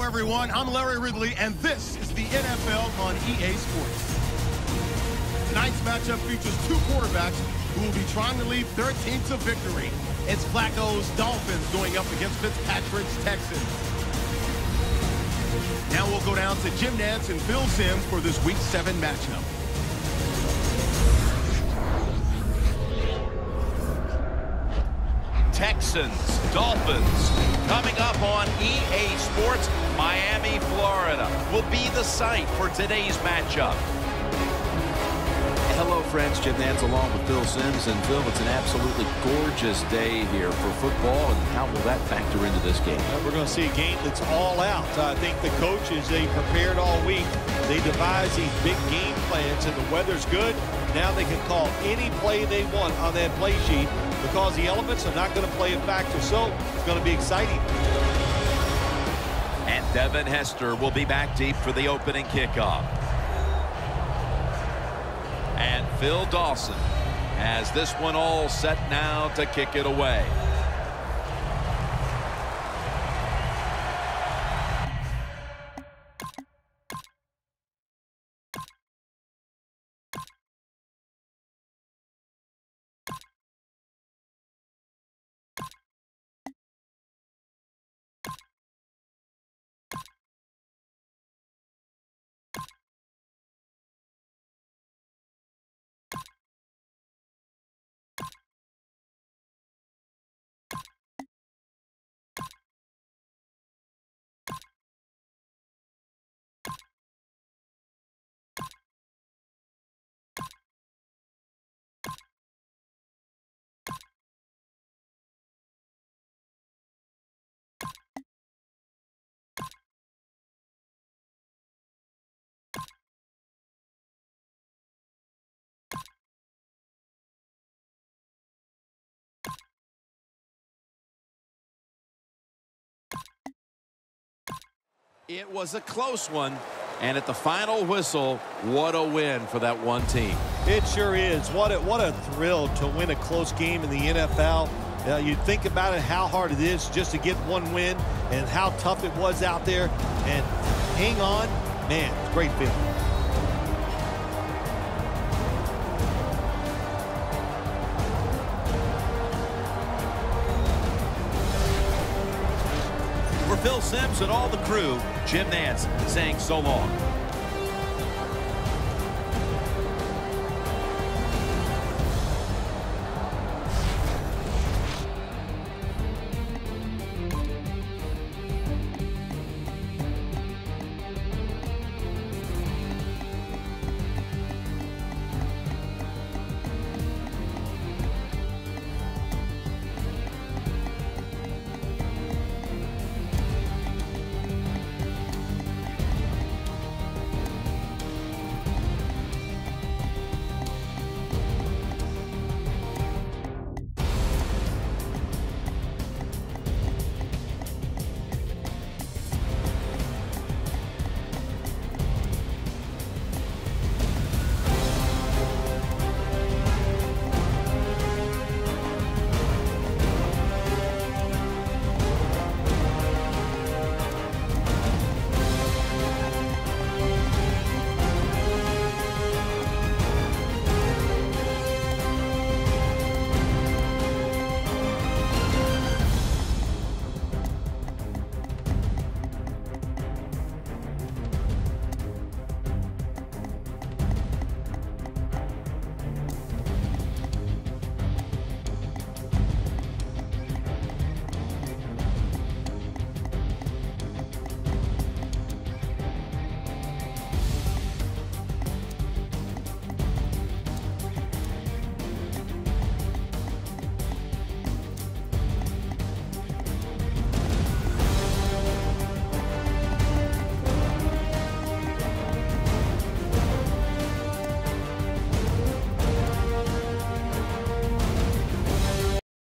everyone. I'm Larry Ridley, and this is the NFL on EA Sports. Tonight's matchup features two quarterbacks who will be trying to lead their team to victory. It's Flacco's Dolphins going up against Fitzpatrick's Texans. Now we'll go down to Jim Nantz and Phil Simms for this Week 7 matchup. Texans, Dolphins, coming up on EA Sports. Miami, Florida will be the site for today's matchup. Hello, friends. Jim Nantz along with Phil Simms. And Phil, it's an absolutely gorgeous day here for football. And how will that factor into this game? We're going to see a game that's all out. I think the coaches, they prepared all week. They devised these big game plans, and the weather's good. Now they can call any play they want on that play sheet because the elements are not going to play a factor. So it's going to be exciting. And Devin Hester will be back deep for the opening kickoff. And Phil Dawson has this one all set now to kick it away. It was a close one, and at the final whistle, what a win for that one team. It sure is. What a thrill to win a close game in the NFL. You think about it, how hard it is just to get one win and how tough it was out there. And hang on, man, it's a great feeling. For Phil Simms and all the crew, Jim Nantz saying so long.